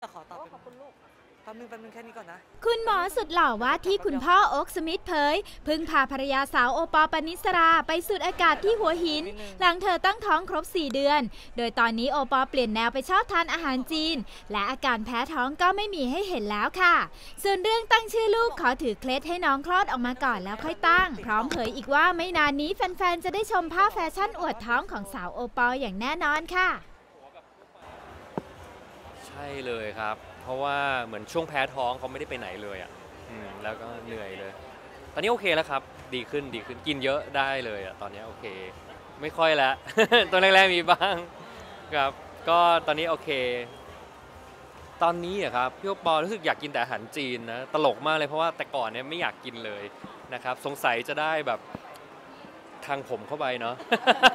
ขอตอบขอบคุณลูกแป๊บนึงแค่นี้ก่อนนะคุณหมอสุดหล่อว่าที่คุณพ่อโอ๊คสมิธเผยพึ่งพาภรรยาสาวโอปอล์ ปณิสราไปสูดอากาศที่หัวหินหลังเธอตั้งท้องครบ 4 เดือน โดยตอนนี้โอปอล์เปลี่ยนแนวไปชอบทานอาหารจีนและอาการแพ้ท้องก็ไม่มีให้เห็นแล้วค่ะส่วนเรื่องตั้งชื่อลูกขอถือเคล็ดให้น้องคลอดออกมาก่อนแล้วค่อยตั้งพร้อมเผยอีกว่าไม่นานนี้แฟนๆจะได้ชมภาพแฟชั่นอวดท้องของสาวโอปอล์อย่างแน่นอนค่ะใช่เลยครับเพราะว่าเหมือนช่วงแพ้ท้องเขาไม่ได้ไปไหนเลยอ่ะแล้วก็เหนื่อยเลยตอนนี้โอเคแล้วครับดีขึ้นกินเยอะได้เลยอ่ะตอนนี้โอเคไม่ค่อยแล้ว ตอนแรกๆมีบ้างครับก็ตอนนี้โอเคตอนนี้อะครับพี่โอปอรู้สึกอยากกินแต่อาหารจีนนะตลกมากเลยเพราะว่าแต่ก่อนเนี่ยไม่อยากกินเลยนะครับสงสัยจะได้แบบทางผมเข้าไปเนาะ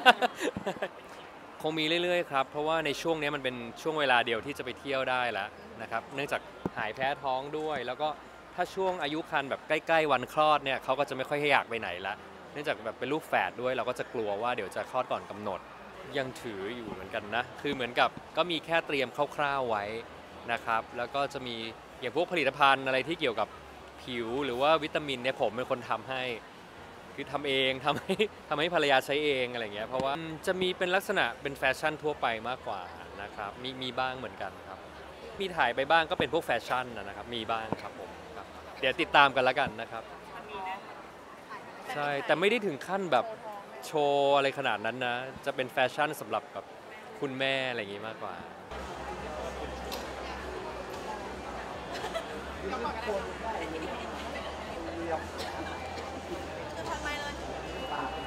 คงมีเรื่อยๆครับเพราะว่าในช่วงนี้มันเป็นช่วงเวลาเดียวที่จะไปเที่ยวได้แล้วนะครับเนื่องจากหายแพ้ท้องด้วยแล้วก็ถ้าช่วงอายุครรภ์แบบใกล้ๆวันคลอดเนี่ยเขาก็จะไม่ค่อยให้อยากไปไหนละเนื่องจากแบบเป็นลูกแฝดด้วยเราก็จะกลัวว่าเดี๋ยวจะคลอดก่อนกำหนดยังถืออยู่เหมือนกันนะคือเหมือนกับก็มีแค่เตรียมคร่าวๆไว้นะครับแล้วก็จะมีอย่างพวกผลิตภัณฑ์อะไรที่เกี่ยวกับผิวหรือว่าวิตามินเนี่ยผมเป็นคนทำให้คือทำเองทำให้ภรรยาใช้เองอะไรเงี้ยเพราะว่าจะมีเป็นลักษณะเป็นแฟชั่นทั่วไปมากกว่านะครับมีบ้างเหมือนกันครับมีถ่ายไปบ้างก็เป็นพวกแฟชั่นนะครับมีบ้างครับผมครับเดี๋ยวติดตามกันแล้วกันนะครับใช่แต่ไม่ได้ถึงขั้นแบบโชว์อะไรขนาดนั้นนะจะเป็นแฟชั่นสำหรับแบบคุณแม่อะไรอย่างงี้มากกว่า